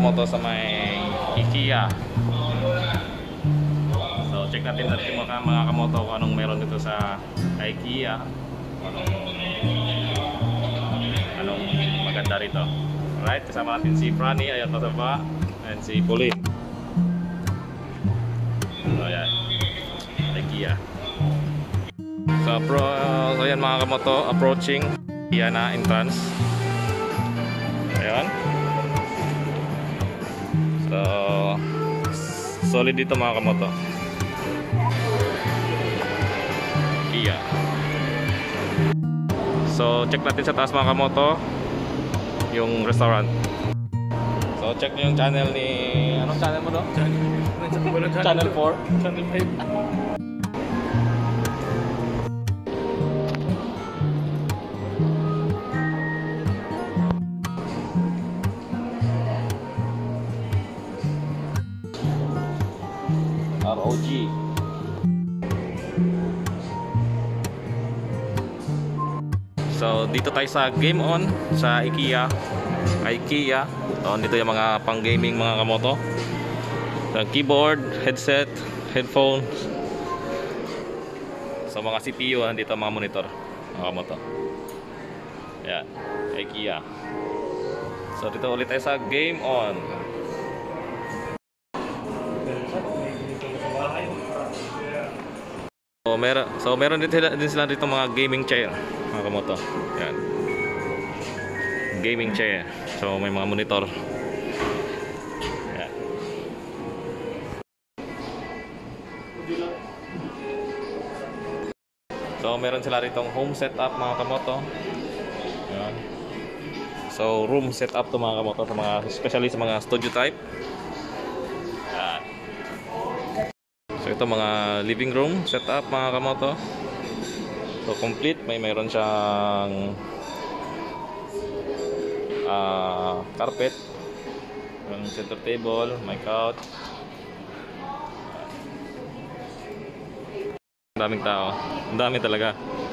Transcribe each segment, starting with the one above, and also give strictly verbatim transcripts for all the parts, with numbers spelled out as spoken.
kamoto sa may IKEA. So check natin natin mga, mga kamoto kung anong meron dito sa IKEA. Anong, anong maganda rito. Alright, kasama natin si Franny, ayan pa sa baba, and si Pauline. So ayan, IKEA. So, pro, so ayan mga kamoto, approaching IKEA na entrance. Ayan. So, solid dito mga kamoto. IKEA. So, check natin sa taas mga kamoto yung restaurant. So, check nyo yung channel ni... Anong channel mo do? Channel, channel four? Channel five. R O G. So dito tayo sa Game On sa IKEA. IKEA. So dito yung mga pang gaming mga kamoto. So, keyboard, headset, headphones. So mga C P U dito, mga monitor mga kamoto. Yan, IKEA. So dito ulit tayo sa Game On. So meron, so meron din sila, din sila dito mga gaming chair mga kamoto. Yan. Gaming chair. So may mga monitor. Yan. So meron sila rito home setup mga kamoto. Yan. So room setup to mga kamoto sa mga especially sa mga studio type. Yan. So ito mga living room setup mga kamoto. So complete, may mayroon siyang uh, carpet, yung center table, may couch. Ang daming tao, ang dami talaga.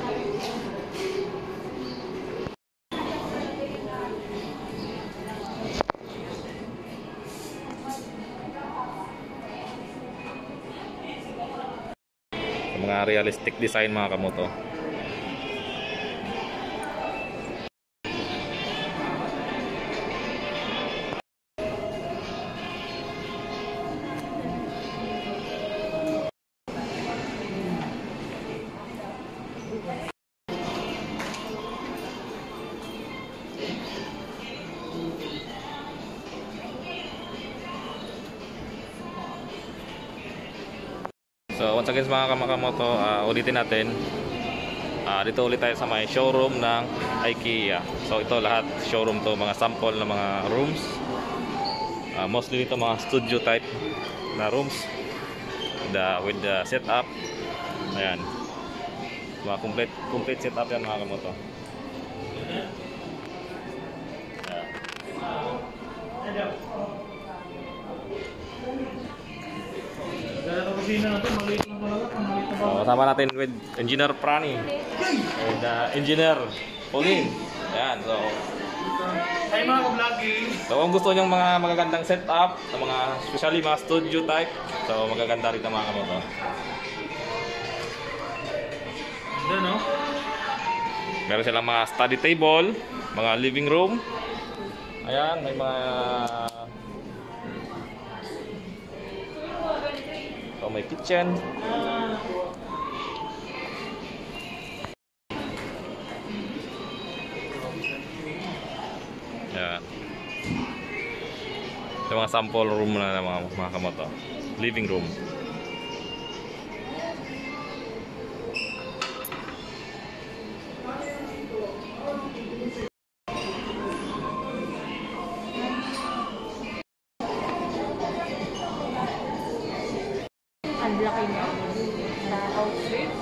Mga realistic design mga kamoto. So once again mga kamakamoto, uh, ulitin natin. Uh, dito ulit tayo sa may showroom ng IKEA. So ito lahat showroom to, mga sample ng mga rooms. Uh, mostly dito mga studio type na rooms. The, with the setup. Ayan. Mga complete, complete setup yan mga kamoto. Ayan. So, kasama natin with Engineer Franny and uh, Engineer Pauline. Ayan, so ay mga ka-vlogging. So kung gusto nyo mga magagandang setup na mga especially mga studio type, so magaganda rin mga kamoto. Ganda no? Meron silang mga study table, mga living room. Ayan, may mga so may kitchen. Ayan. Yung mga sample room na ng mga, mga kamoto. Living room. Ang laki niya sa outfit.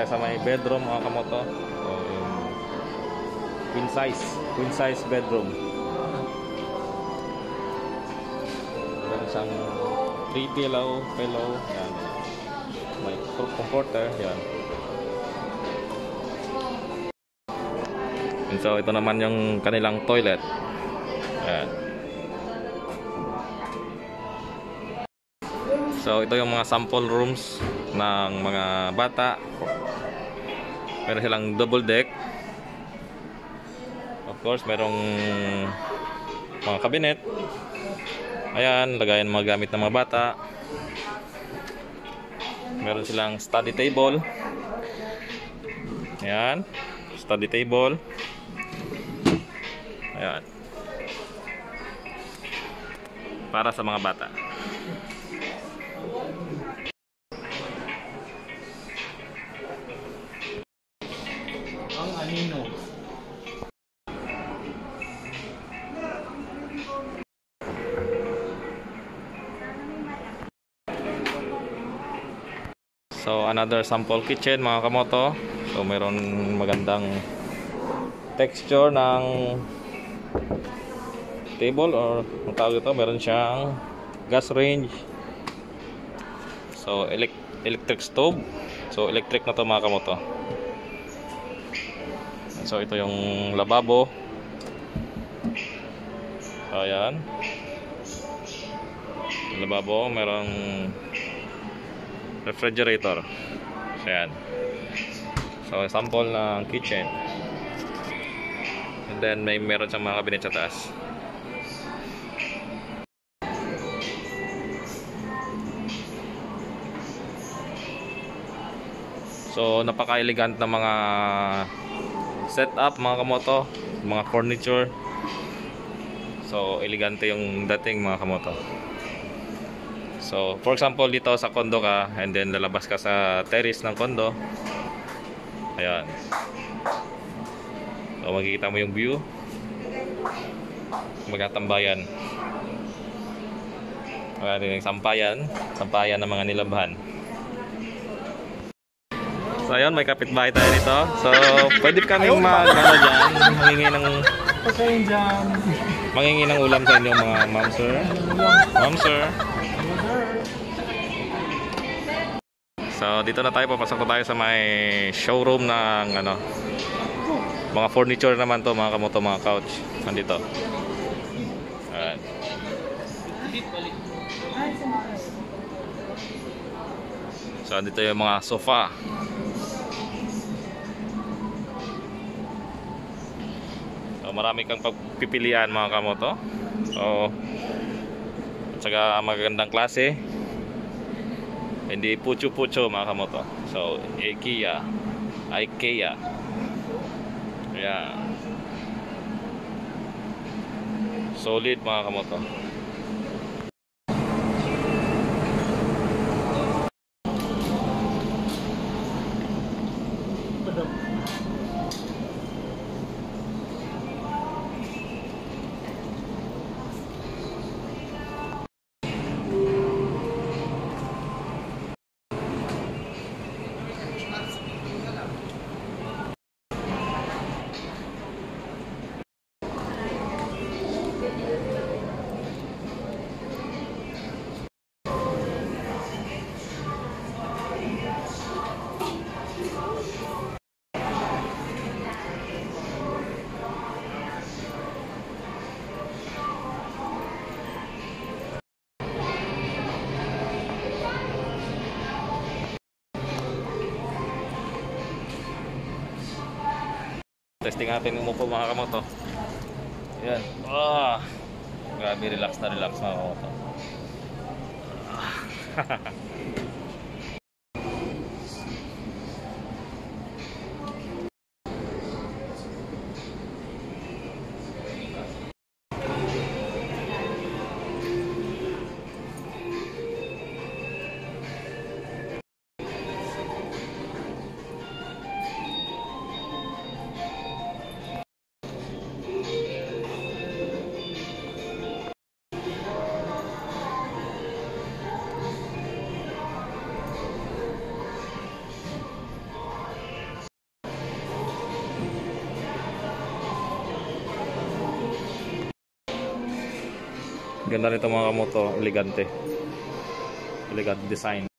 tayo sa may bedroom mga kamoto. So, yung queen size, queen size bedroom. Meron siyang three pillow, pillow, yan. May comforter, yan. And so ito naman yung kanilang toilet. Yan. So ito yung mga sample rooms ng mga bata. Meron silang double deck. Of course, merong mga cabinet. Ayan, lagayan mga gamit ng mga bata. Meron silang study table. Ayan, study table. Ayan. Para sa mga bata. Ang anino. So another sample kitchen mga kamoto. So meron magandang texture ng table or ang tawag ito, meron siyang gas range. So elect electric stove. So electric na to mga kamoto. So ito yung lababo. Ayan. Lababo, merong refrigerator. So yan. So sample ng kitchen. And then may meron siyang mga cabinet sa taas. So napaka-elegant na mga setup mga kamoto, mga furniture. So elegante yung dating mga kamoto. So for example dito sa condo ka and then lalabas ka sa terrace ng condo. Ayan. So makikita mo yung view. Magkatambayan. Ayan yung sampayan, sampayan ng mga nilabhan. So ayun, may kapitbahay tayo dito. So pwede kaming mag ano dyan, mangingi ng Pagkain dyan. mangingi ng ulam sa inyo mga ma'am sir. Ma'am sir. So dito na tayo, papasok na tayo sa may showroom ng ano, mga furniture naman to mga kamoto, mga couch. Nandito. Alright. So dito yung mga sofa. So marami kang pagpipilian mga kamoto. So at saka magagandang klase. Hindi pucho-pucho mga kamoto. So IKEA, IKEA. Yeah. Solid mga kamoto. Testing natin yung umupo mga kamoto. Ayan. Ah, grabe, relax na relax mga kamoto. Ganda nito mga kamoto, elegante. Elegant design.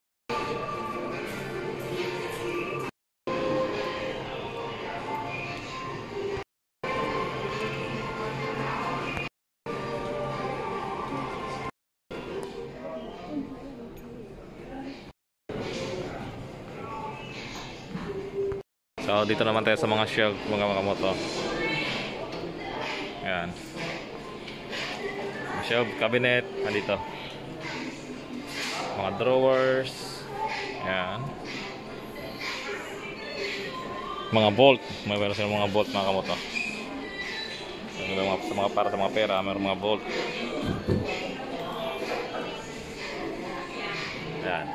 So dito naman tayo sa mga shelf mga kamoto. Ayan. Shelf cabinet andito. Mga drawers. Ayan. Mga bolt, may meron silang mga bolt mga kamoto. So, mga, sa mga para sa mga pera, mayroong mga bolt. Ayan.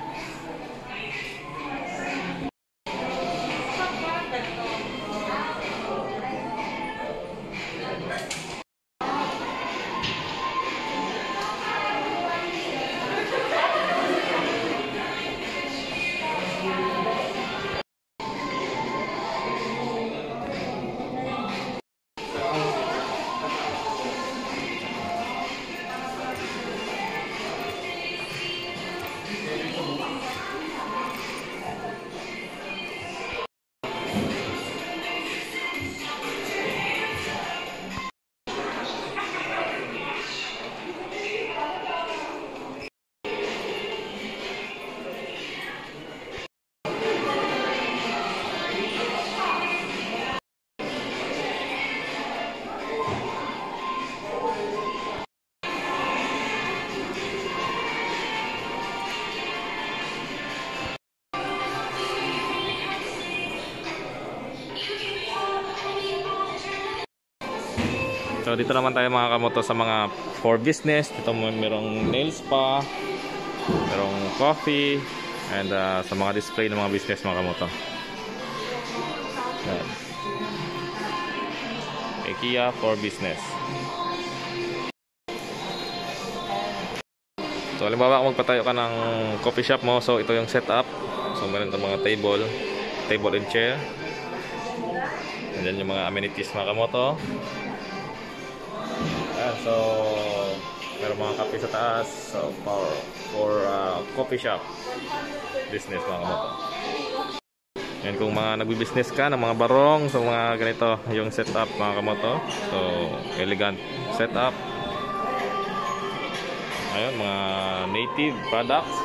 So dito naman tayo mga kamoto sa mga for business. Dito mayroong nail spa, mayroong coffee, and uh, sa mga display ng mga business mga kamoto. Ayan. IKEA for business. So halimbawa kung magpatayo ka ng coffee shop mo, so ito yung setup. So meron itong mga table, table and chair. And then yung mga amenities mga kamoto. Ayan, so meron mga kape sa taas. So for, for uh, coffee shop business mga kamoto. Yan kung mga nagbi-business ka ng mga barong, so mga ganito yung setup mga kamoto. So elegant setup. Ayun, mga native products.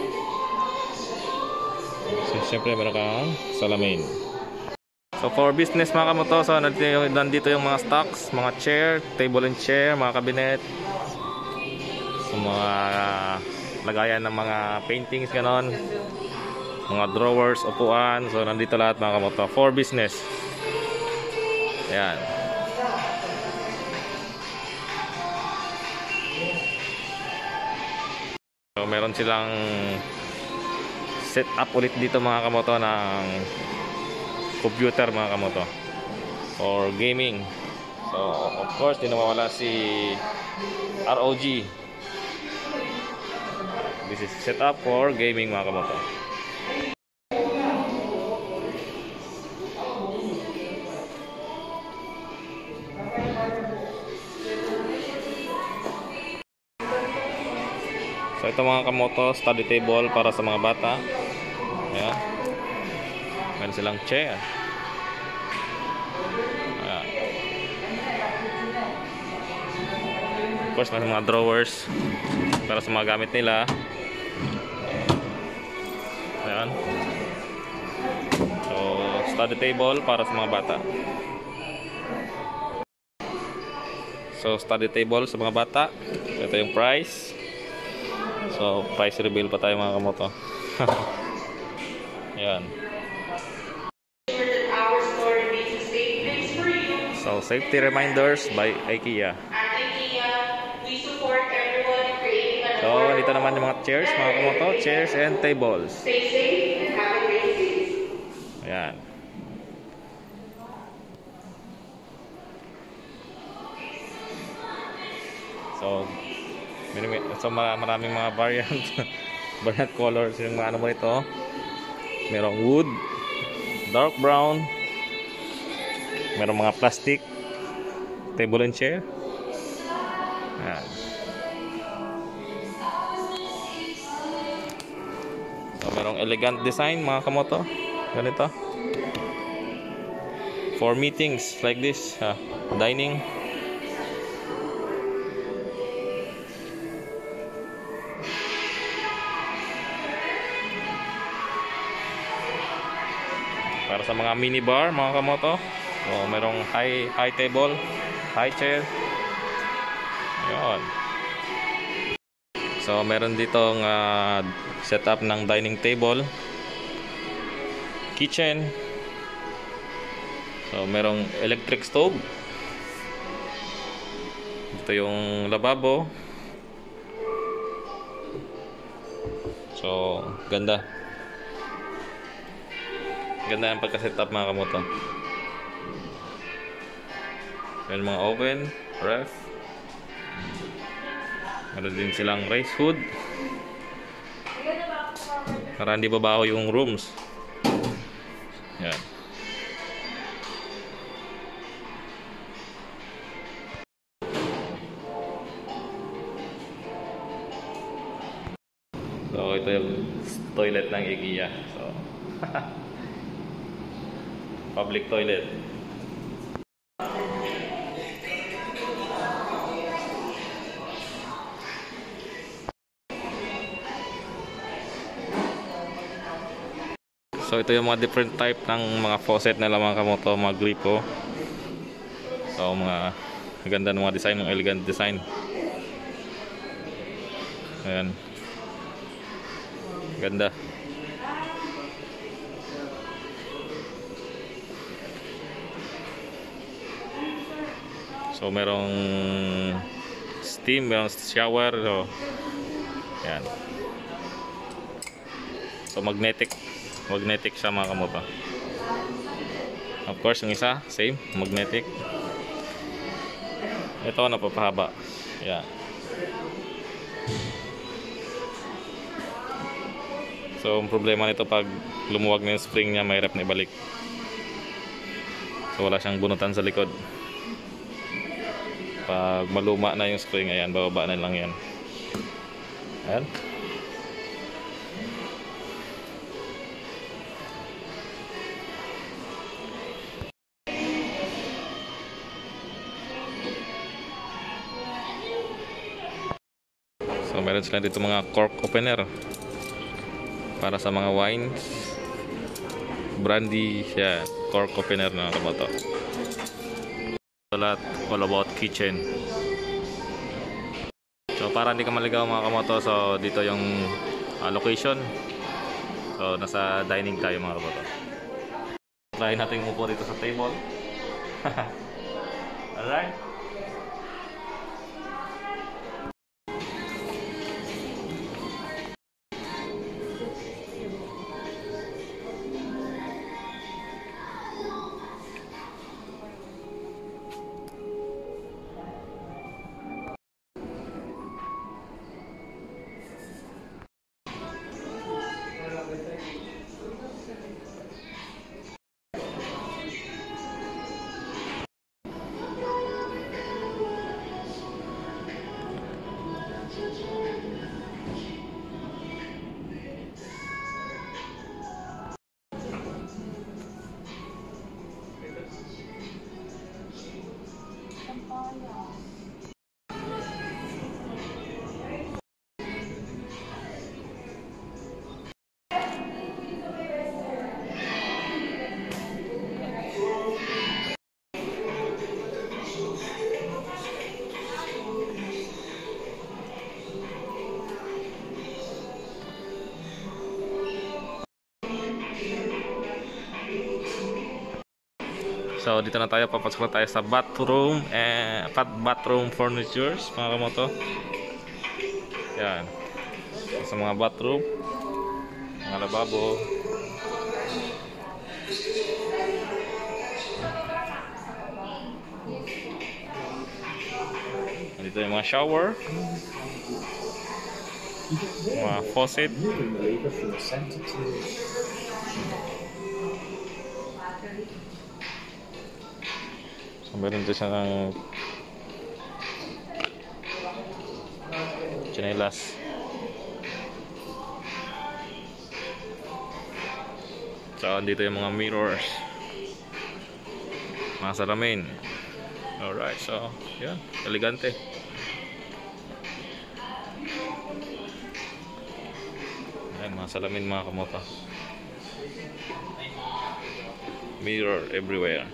So siyempre meron kang salamin. So for business mga kamoto, so nandito yung, nandito yung mga stocks, mga chair, table and chair, mga cabinet. So mga uh, lagayan ng mga paintings ganon. Mga drawers, upuan. So nandito lahat mga kamoto for business. Ayan. So meron silang set up ulit dito mga kamoto ng computer mga kamoto for gaming. So of course di na mawala si R O G. This is set up for gaming mga kamoto. So ito mga kamoto, study table para sa mga bata. Ayan. Meron silang chair. Ayan. Of course, may mga drawers para sa mga gamit nila. Ayan. So, study table para sa mga bata. So, study table sa mga bata. Ito yung price. So, price reveal pa tayo mga kamoto. Ayan. So, safety reminders by IKEA. So, dito naman yung mga chairs, mga kamoto. Chairs and tables. Ayan. So, so maraming mga variant variant colors yung mga ano mo ito. Merong wood, dark brown, merong mga plastic, table and chair. Ayan. merong elegant design mga kamoto. Ganito. For meetings like this, uh, dining. Para sa mga mini bar mga kamoto. So, merong high high table, high chair. Ayun. So, meron ditong uh, setup ng dining table, kitchen. So, merong electric stove. Ito yung lababo. So, ganda. Ganda ang pagka-setup mga kamoto. Meron mga oven, ref. Meron din silang rice hood. Para hindi babaho yung rooms. Yan. So, ito yung toilet ng IKEA. So, public toilet. So, ito yung mga different type ng mga faucet nila mga kamoto, mga gripo. So, mga ganda ng mga design, mga elegant design. Ayan. Ganda. So, merong steam, merong shower. So, yan. So, magnetic. Magnetic siya mga kamoto. Of course, yung isa, same. Magnetic. Ito, napapahaba. Yan. So, ang problema nito pag lumuwag na yung spring niya, mahirap na ibalik. So, wala siyang bunutan sa likod. Pag maluma na yung spring, ayan, bababa na lang yan. Ayan. So, meron sila dito mga cork opener. Para sa mga wines, brandy, yeah, cork opener na kamoto. Lahat all about kitchen. So, para hindi ka maligaw mga kamoto, so dito yung uh, location. So, nasa dining tayo mga kamoto. Try natin umupo dito sa table. Alright. So, dito na tayo, papasok na tayo sa bathroom eh, bathroom furnitures mga kamoto. Yan. So, sa mga bathroom, mga lababo. Dito yung mga shower, mga faucet. So, meron dito siya ng chinelas. So, dito yung mga mirrors. Mga salamin. Alright, so, yan. Elegante. Ayan, mga salamin mga kamoto. Mirror everywhere.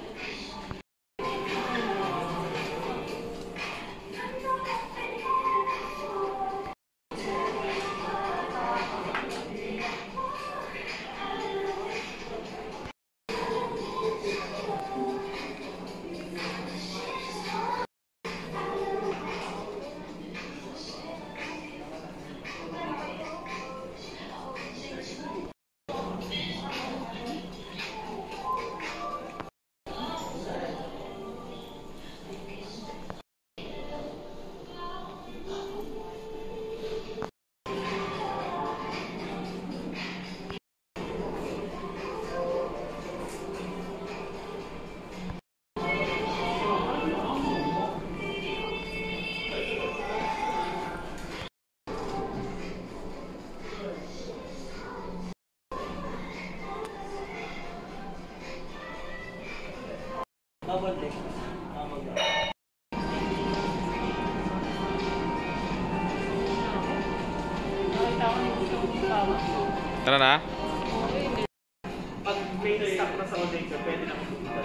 Tara na. Pag may stock na sa Odessa, pwede na pupunta.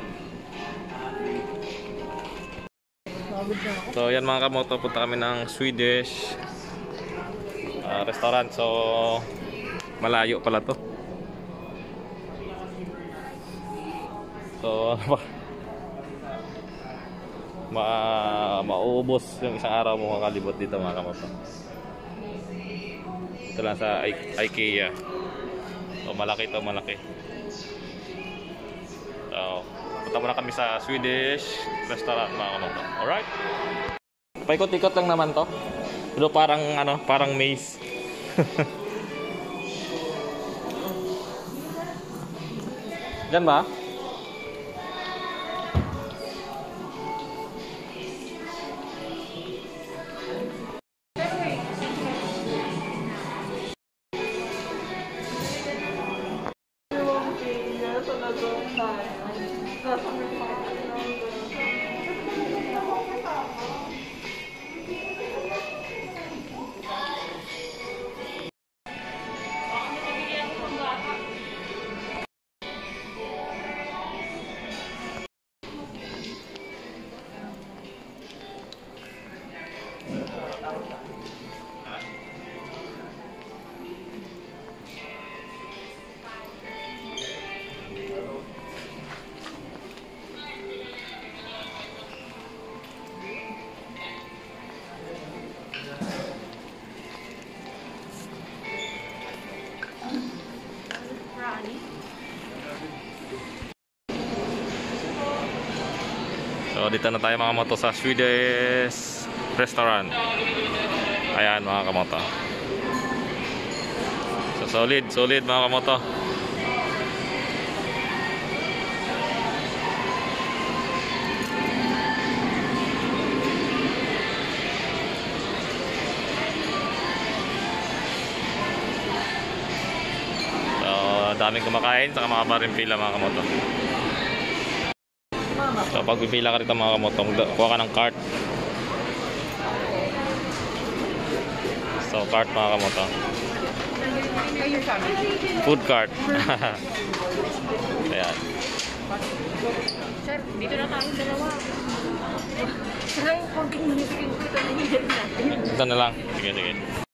So yan mga kamoto, punta kami ng Swedish uh, restaurant. So malayo pala to. So ano ba? Ma mauubos yung isang araw mo kakalibot dito mga kamoto. Ito lang sa I IKEA. So malaki to, malaki. So punta muna kami sa Swedish restaurant mga kamoto. Alright. Paikot-ikot lang naman to. Pero parang ano, parang maze. Diyan ba? So dito na tayo mga kamoto sa Swedish restaurant. Ayan mga kamoto. So solid, solid mga kamoto. So daming kumakain, saka mga paring pila mga kamoto. So pag pipila ka rito mga kamoto, kuha ka ng cart. So cart mga kamoto. Food cart. Ayan. Sir, dito na tayo dalawa. Sir, yung konting minigin ko ito na hihil natin. Ito na lang. Sige, sige.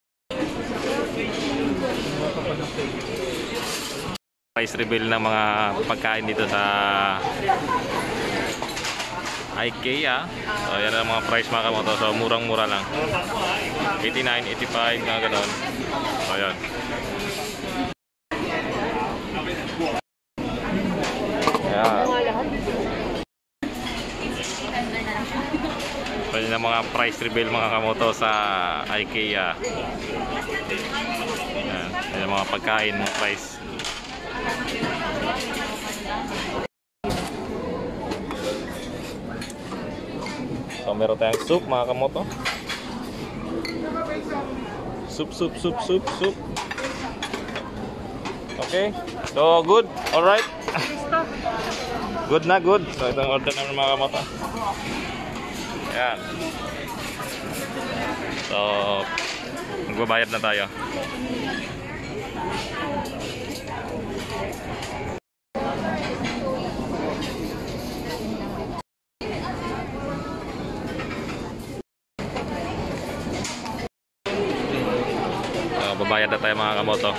Price reveal ng mga pagkain dito sa IKEA. So yan ang mga price mga kamoto. So murang-mura lang. eighty-nine, eighty-five mga ganon. So yan. Yeah. So yun ang mga price reveal mga kamoto sa IKEA. Yan. Yan ang mga pagkain, mga price. So meron tayong soup mga kamoto. Soup, soup, soup, soup, soup. So Okay. So, good. Alright. Listo. Good na, good. So, ito ang order namin mga kamoto. Ayan. So, magbabayad na tayo. So, babayad na tayo mga kamoto.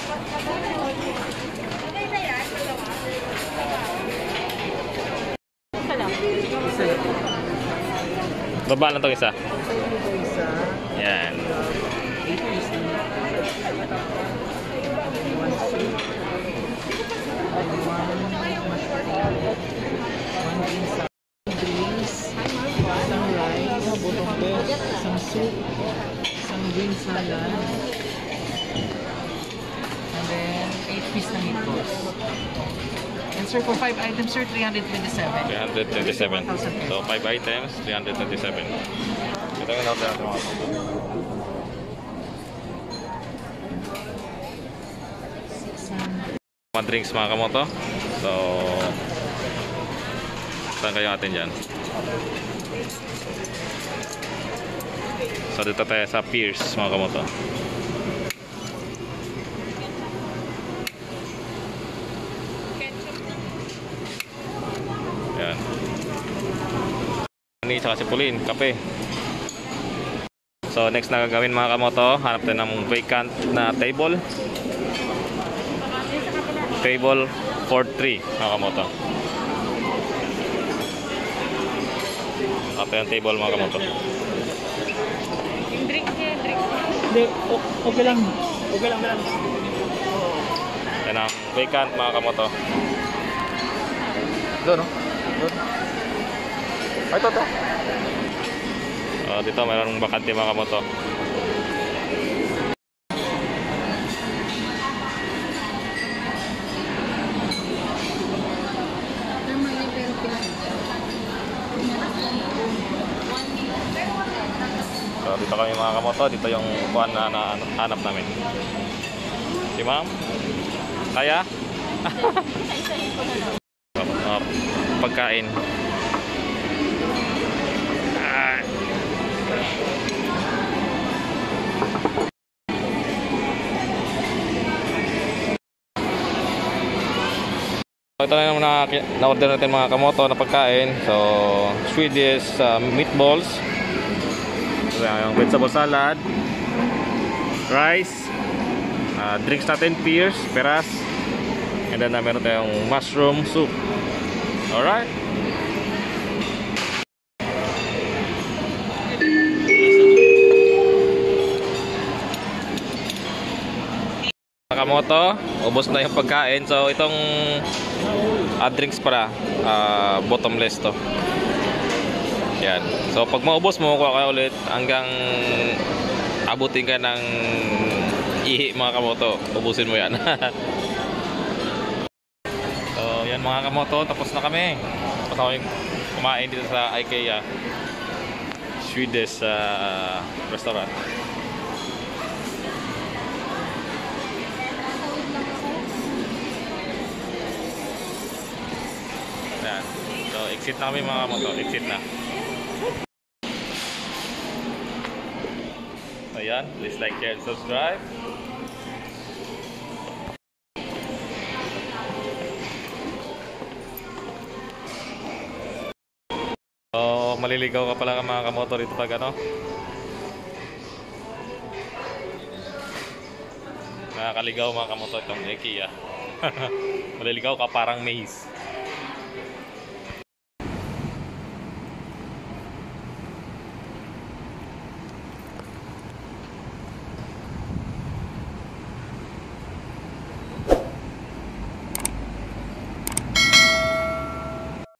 Isa lang. Isa lang. Baba lang itong isa. Isa. Yan. eight piece na. One soup. One bean sa drinks. Isang rice. Botong best. Isang soup. Isang green salad. And then eight piece na meatballs. And sir, for five items, sir, three hundred twenty-seven. three hundred twenty-seven. So, five items, three hundred twenty-seven. Ito yung order natin mga kamoto. Mga drinks mga kamoto. So, saan kayo atin dyan? So, dito tayo sa Pierce mga kamoto. Yan. Ini saka si Pauline, kape. So, next na gagawin mga kamoto, hanap tayo ng vacant na table. Table four three mga kamoto. Ito yung table mga kamoto. Yung drink niya, drink. Hindi, okay lang. Okay lang, lang. Yan ang vacant mga kamoto. Doon no? Doon. Ay, ito, ito. Uh, dito mayroong bakante mga kamoto. So, dito kami mga kamoto. Dito yung kuhan na, na hanap namin. Si ma'am? Kaya? uh, pagkain. Ah. Ito na yung na-order natin mga kamoto na pagkain. So, Swedish uh, meatballs. So, yung vegetable salad, rice, uh, drinks natin, Pierce, peras, and then uh, meron tayong mushroom soup. Alright. Kamoto, ubos na yung pagkain. So itong uh, drinks para uh, bottomless to. Yan. So pag maubos mo, kuha ka ulit hanggang abutin ka ng ihi mga kamoto. Ubusin mo yan. So yan mga kamoto, tapos na kami. Tapos na kami kumain dito sa IKEA Swedish uh, restaurant. Yan. So exit na kami mga kamoto. Exit na. Ayan, please like, share, and subscribe. So, maliligaw ka pala mga kamotor dito pag ano. Nakakaligaw mga kamotor itong IKEA. Maliligaw ka parang maze.